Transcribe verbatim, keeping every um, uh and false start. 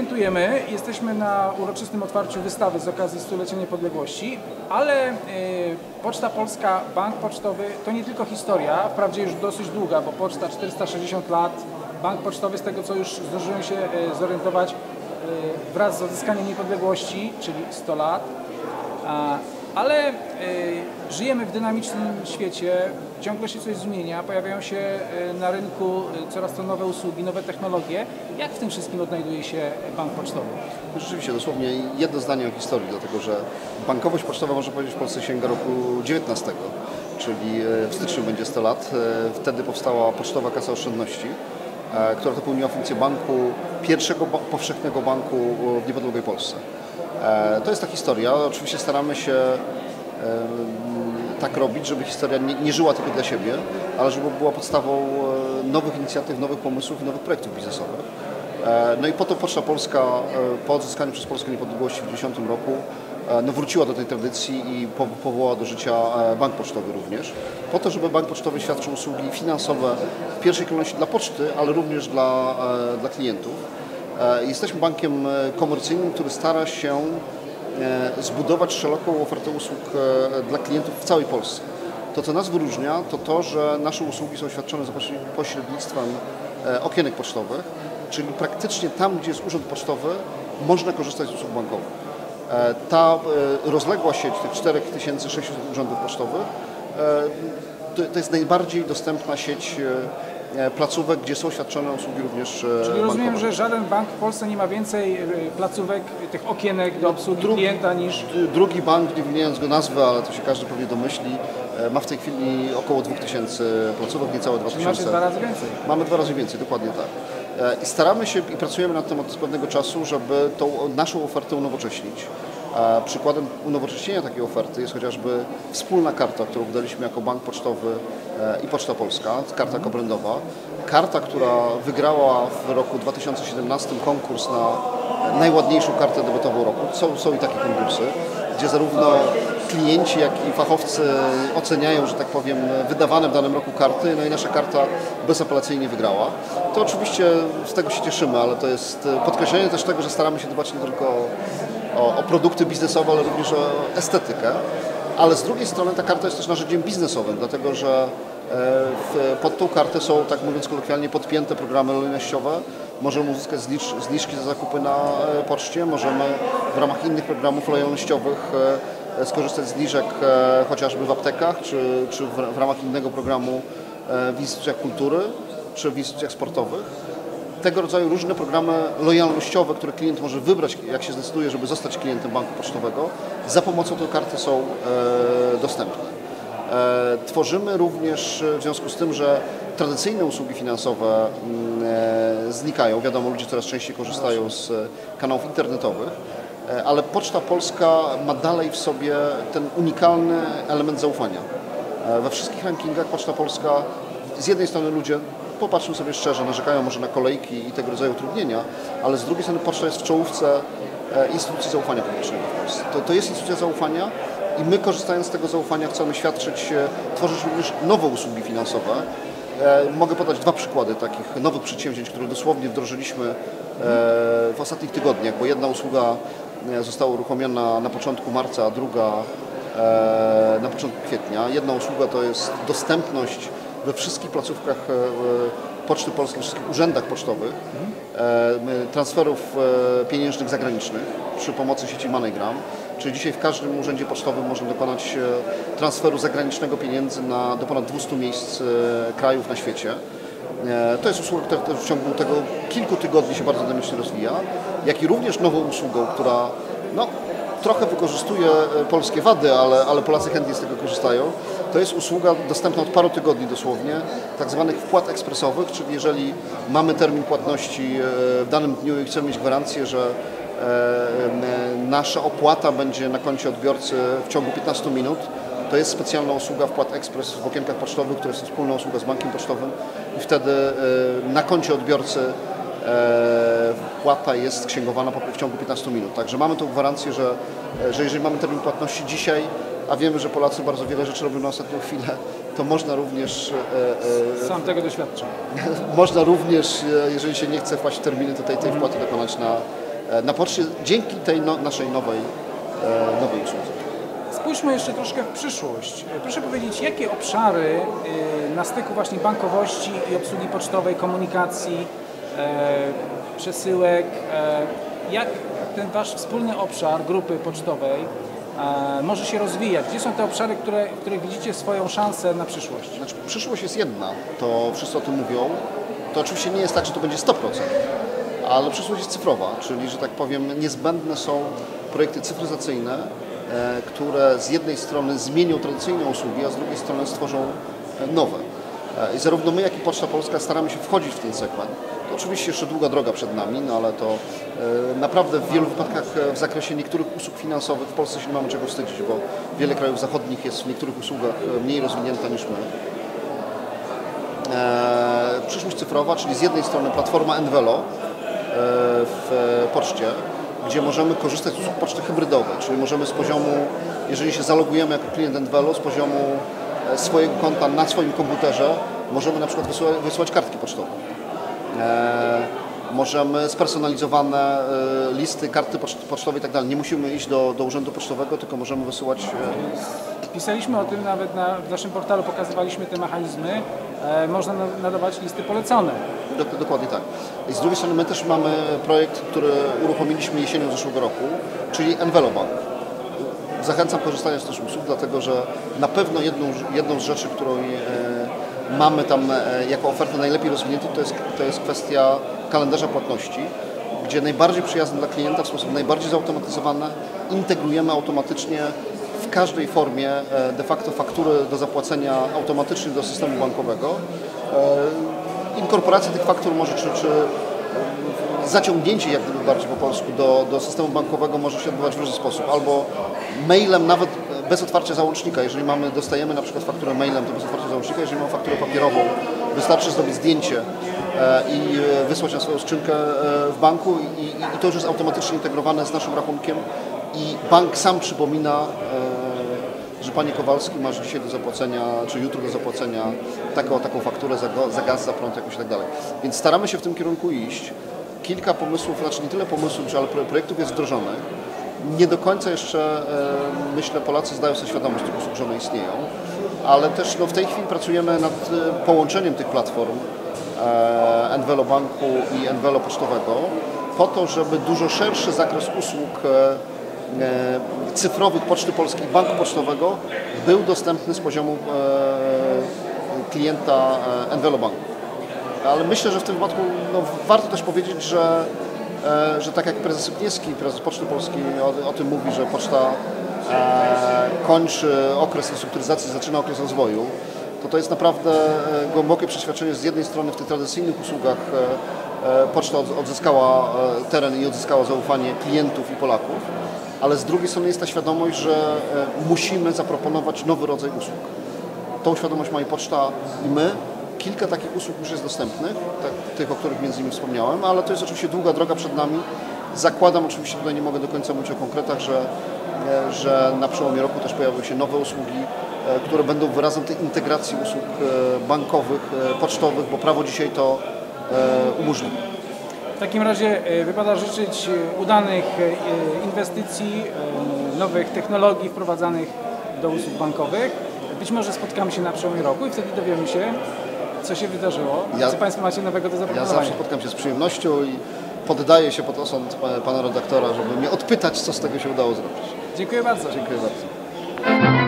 świętujemy, jesteśmy na uroczystym otwarciu wystawy z okazji stulecia niepodległości, ale y, Poczta Polska, Bank Pocztowy to nie tylko historia, wprawdzie już dosyć długa, bo poczta czterysta sześćdziesiąt lat, Bank Pocztowy, z tego co już zdążyłem się y, zorientować, y, wraz z odzyskaniem niepodległości, czyli sto lat, a, ale y, żyjemy w dynamicznym świecie, ciągle się coś zmienia, pojawiają się y, na rynku y, coraz to nowe usługi, nowe technologie. Jak w tym wszystkim odnajduje się Bank Pocztowy? Rzeczywiście, dosłownie jedno zdanie o historii, dlatego że bankowość pocztowa, można powiedzieć, w Polsce sięga roku dziewiętnastego, czyli w styczniu będzie sto lat. Wtedy powstała Pocztowa Kasa Oszczędności, która to pełniła funkcję banku, pierwszego powszechnego banku w niepodległej Polsce. To jest ta historia. Oczywiście staramy się tak robić, żeby historia nie, nie żyła tylko dla siebie, ale żeby była podstawą nowych inicjatyw, nowych pomysłów i nowych projektów biznesowych. No i po to Poczta Polska po odzyskaniu przez Polskę niepodległości w tysiąc dziewięćdziesiątym roku no wróciła do tej tradycji i powołała do życia Bank Pocztowy również. Po to, żeby Bank Pocztowy świadczył usługi finansowe w pierwszej kolejności dla poczty, ale również dla, dla klientów. Jesteśmy bankiem komercyjnym, który stara się zbudować szeroką ofertę usług dla klientów w całej Polsce. To, co nas wyróżnia, to to, że nasze usługi są świadczone za pośrednictwem okienek pocztowych, czyli praktycznie tam, gdzie jest urząd pocztowy, można korzystać z usług bankowych. Ta rozległa sieć tych cztery tysiące sześćset urzędów pocztowych to jest najbardziej dostępna sieć placówek, gdzie są świadczone usługi również Czyli bankowe. rozumiem, że żaden bank w Polsce nie ma więcej placówek, tych okienek do obsługi drugi, klienta niż... Drugi bank, nie wymieniając go nazwy, ale to się każdy pewnie domyśli, ma w tej chwili około dwa tysiące placówek, niecałe dwa tysiące. Czyli macie dwa razy więcej. Mamy dwa razy więcej, dokładnie tak. I staramy się i pracujemy nad tym od pewnego czasu, żeby tą naszą ofertę unowocześnić. Przykładem unowocześnienia takiej oferty jest chociażby wspólna karta, którą wydaliśmy jako Bank Pocztowy i Poczta Polska, karta kobrandowa. Karta, która wygrała w roku dwa tysiące siedemnastym konkurs na najładniejszą kartę debetową roku. Są, są i takie konkursy, gdzie zarówno klienci, jak i fachowcy oceniają, że tak powiem, wydawane w danym roku karty, no i nasza karta bezapelacyjnie wygrała. To oczywiście z tego się cieszymy, ale to jest podkreślenie też tego, że staramy się dbać nie tylko o, o produkty biznesowe, ale również o estetykę. Ale z drugiej strony ta karta jest też narzędziem biznesowym, dlatego że w, pod tą kartę są, tak mówiąc kolokwialnie, podpięte programy lojalnościowe. Możemy uzyskać znicz, zniżki za zakupy na poczcie, możemy w ramach innych programów lojalnościowych skorzystać z zniżek chociażby w aptekach, czy, czy w, w ramach innego programu w instytucjach kultury, czy w instytucjach sportowych. Tego rodzaju różne programy lojalnościowe, które klient może wybrać, jak się zdecyduje, żeby zostać klientem banku pocztowego, za pomocą tej karty są e, dostępne. E, tworzymy również w związku z tym, że tradycyjne usługi finansowe e, znikają. Wiadomo, ludzie coraz częściej korzystają z kanałów internetowych, e, ale Poczta Polska ma dalej w sobie ten unikalny element zaufania. E, we wszystkich rankingach Poczta Polska, z jednej strony ludzie, popatrzmy sobie szczerze, narzekają może na kolejki i tego rodzaju utrudnienia, ale z drugiej strony Poczta jest w czołówce instytucji zaufania publicznego w Polsce. To, to jest instytucja zaufania i my, korzystając z tego zaufania, chcemy świadczyć, tworzyć również nowe usługi finansowe. Mogę podać dwa przykłady takich nowych przedsięwzięć, które dosłownie wdrożyliśmy w ostatnich tygodniach, bo jedna usługa została uruchomiona na początku marca, a druga na początku kwietnia. Jedna usługa to jest dostępność we wszystkich placówkach Poczty Polskiej, we wszystkich urzędach pocztowych transferów pieniężnych zagranicznych przy pomocy sieci MoneyGram. Czyli dzisiaj w każdym urzędzie pocztowym można dokonać transferu zagranicznego pieniędzy na, do ponad dwustu miejsc krajów na świecie. To jest usługa, która w ciągu tego kilku tygodni się bardzo dynamicznie rozwija, jak i również nową usługą, która no, trochę wykorzystuje polskie wady, ale, ale Polacy chętnie z tego korzystają. To jest usługa dostępna od paru tygodni dosłownie, tak zwanych wpłat ekspresowych, czyli jeżeli mamy termin płatności w danym dniu i chcemy mieć gwarancję, że nasza opłata będzie na koncie odbiorcy w ciągu piętnastu minut, to jest specjalna usługa wpłat ekspres w okienkach pocztowych, która jest wspólna usługa z bankiem pocztowym i wtedy na koncie odbiorcy wpłata jest księgowana w ciągu piętnastu minut. Także mamy tą gwarancję, że, że jeżeli mamy termin płatności dzisiaj, a wiemy, że Polacy bardzo wiele rzeczy robią na ostatnią chwilę, to można również... Sam tego doświadczam. Można również, jeżeli się nie chce wpłacić terminy, to tej, tej wpłaty dokonać na, na poczcie dzięki tej no, naszej nowej, nowej usłudze. Spójrzmy jeszcze troszkę w przyszłość. Proszę powiedzieć, jakie obszary na styku właśnie bankowości i obsługi pocztowej, komunikacji, przesyłek, jak ten Wasz wspólny obszar grupy pocztowej może się rozwijać? Gdzie są te obszary, które, w których widzicie swoją szansę na przyszłość? Znaczy, przyszłość jest jedna, to wszyscy o tym mówią. To oczywiście nie jest tak, że to będzie sto procent, ale przyszłość jest cyfrowa, czyli, że tak powiem, niezbędne są projekty cyfryzacyjne, e, które z jednej strony zmienią tradycyjne usługi, a z drugiej strony stworzą nowe. E, I zarówno my, jak i Poczta Polska staramy się wchodzić w ten segment. To oczywiście jeszcze długa droga przed nami, no ale to e, naprawdę w wielu wypadkach w zakresie niektórych usług finansowych w Polsce się nie mamy czego wstydzić, bo wiele krajów zachodnich jest w niektórych usługach mniej rozwinięta niż my. E, przyszłość cyfrowa, czyli z jednej strony platforma Envelo e, w poczcie, gdzie możemy korzystać z usług poczty hybrydowej, czyli możemy z poziomu, jeżeli się zalogujemy jako klient Envelo, z poziomu swojego konta na swoim komputerze, możemy na przykład wysyłać, wysyłać kartki pocztowe. E, możemy spersonalizowane e, listy, karty pocztowe i tak dalej. Nie musimy iść do, do urzędu pocztowego, tylko możemy wysyłać. E... Pisaliśmy o tym nawet na, w naszym portalu, pokazywaliśmy te mechanizmy. E, można nadawać listy polecone. Dok- dokładnie tak. I z drugiej strony my też mamy projekt, który uruchomiliśmy jesienią zeszłego roku, czyli Envelo Bank. Zachęcam korzystania z tych usług, dlatego że na pewno jedną, jedną z rzeczy, którą e, mamy tam e, jako ofertę najlepiej rozwiniętą, to jest, to jest kwestia kalendarza płatności, gdzie najbardziej przyjazny dla klienta w sposób najbardziej zautomatyzowany integrujemy automatycznie w każdej formie e, de facto faktury do zapłacenia automatycznie do systemu bankowego. E, inkorporacja tych faktur może, czy, czy zaciągnięcie jak gdyby bardziej po polsku do, do systemu bankowego może się odbywać w różny sposób. Albo mailem, nawet bez otwarcia załącznika. Jeżeli mamy, dostajemy na przykład fakturę mailem, to bez otwarcia załącznika. Jeżeli mamy fakturę papierową, wystarczy zrobić zdjęcie e, i wysłać na swoją skrzynkę e, w banku i, i, i to już jest automatycznie integrowane z naszym rachunkiem i bank sam przypomina, e, że Panie Kowalski, masz dzisiaj do zapłacenia, czy jutro do zapłacenia taką, taką fakturę za, za gaz, za prąd jakoś i tak dalej. Więc staramy się w tym kierunku iść. Kilka pomysłów, znaczy nie tyle pomysłów, ale projektów jest wdrożonych. Nie do końca jeszcze, myślę, Polacy zdają sobie świadomość tych usług, że one istnieją, ale też no, w tej chwili pracujemy nad połączeniem tych platform Envelo Banku i Envelo Pocztowego po to, żeby dużo szerszy zakres usług cyfrowych Poczty Polskiej, Banku Pocztowego był dostępny z poziomu klienta Envelo Banku. Ale myślę, że w tym wypadku no, warto też powiedzieć, że, e, że tak jak prezes Gniewski, prezes Poczty Polskiej o, o tym mówi, że poczta e, kończy okres restrukturyzacji, zaczyna okres rozwoju, to to jest naprawdę głębokie przeświadczenie, że z jednej strony w tych tradycyjnych usługach e, poczta od, odzyskała e, teren i odzyskała zaufanie klientów i Polaków, ale z drugiej strony jest ta świadomość, że e, musimy zaproponować nowy rodzaj usług. Tą świadomość ma i poczta i my. Kilka takich usług już jest dostępnych, tak, tych, o których między innymi wspomniałem, ale to jest oczywiście długa droga przed nami. Zakładam, oczywiście tutaj nie mogę do końca mówić o konkretach, że, że na przełomie roku też pojawią się nowe usługi, które będą wyrazem tej integracji usług bankowych, pocztowych, bo prawo dzisiaj to umożliwia. W takim razie wypada życzyć udanych inwestycji, nowych technologii wprowadzanych do usług bankowych. Być może spotkamy się na przełomie roku i wtedy dowiemy się, co się wydarzyło, ja, co Państwo macie nowego do zaproponowania. Ja zawsze spotkam się z przyjemnością i poddaję się pod osąd Pana redaktora, żeby mnie odpytać, co z tego się udało zrobić. Dziękuję bardzo. Dziękuję bardzo.